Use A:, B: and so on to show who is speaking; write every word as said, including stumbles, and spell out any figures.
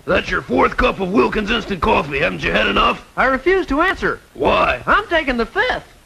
A: That's your fourth cup of Wilkins instant coffee. Haven't you had enough?
B: I refuse to answer.
A: Why?
B: I'm taking the fifth.